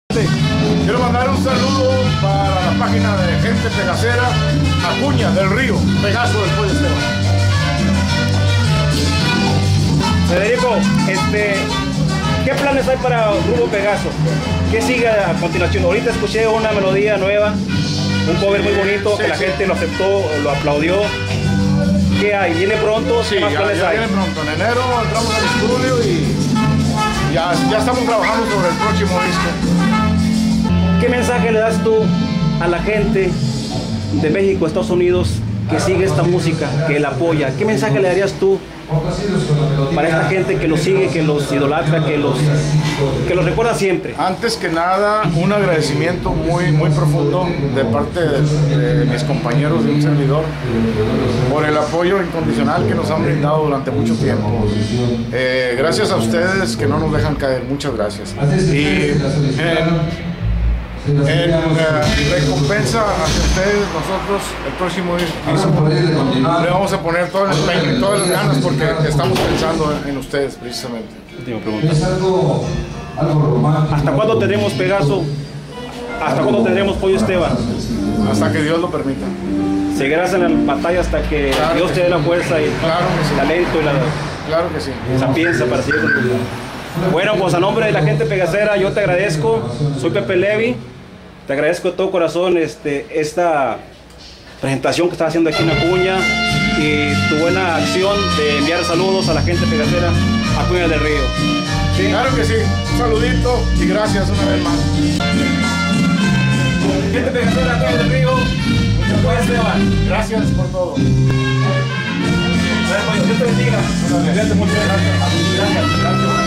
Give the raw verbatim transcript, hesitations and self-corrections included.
Quiero mandar un saludo para la página de Gente Pegacera, Acuña del Río, Pegaso del Pollo Esteban. Federico, este, ¿qué planes hay para Grupo Pegaso? ¿Qué sigue a continuación? Ahorita escuché una melodía nueva, un cover muy bonito, sí, que la sí. gente lo aceptó, lo aplaudió. ¿Qué hay? ¿Viene pronto? Sí, ¿Qué más ya, planes ya hay? viene pronto. En enero entramos al estudio y ya, ya estamos trabajando sobre el próximo disco. ¿Qué mensaje le das tú a la gente de México, Estados Unidos, que sigue esta música, que la apoya? ¿Qué mensaje le darías tú para esta gente que los sigue, que los idolatra, que los, que los recuerda siempre? Antes que nada, un agradecimiento muy, muy profundo de parte de, de mis compañeros de un servidor por el apoyo incondicional que nos han brindado durante mucho tiempo. Eh, gracias a ustedes que no nos dejan caer, muchas gracias. Y en, En uh, recompensa hacia ustedes, nosotros el próximo disco le vamos a poner todo el empeño y todas las ganas porque estamos pensando en ustedes precisamente. Última pregunta. ¿Hasta cuándo tendremos Pegaso? ¿Hasta cuándo tendremos Pollo Esteban? Hasta que Dios lo permita. Seguirás en la batalla hasta que claro Dios que te dé la fuerza y claro que sí. el talento y la claro que sí. sapienza para seguir. Bueno, pues a nombre de la Gente Pegacera yo te agradezco. Soy Pepe Levi. Te agradezco de todo corazón este, esta presentación que estás haciendo aquí en Acuña y tu buena acción de enviar saludos a la Gente Pegacera Acuña del Río. ¿Sí? Claro que sí. Un saludito y gracias una vez más. Gente Pegacera Acuña del Río, muchas gracias. Gracias por todo. Dios te bendiga. Gracias. Muchas gracias. Gracias. Gracias.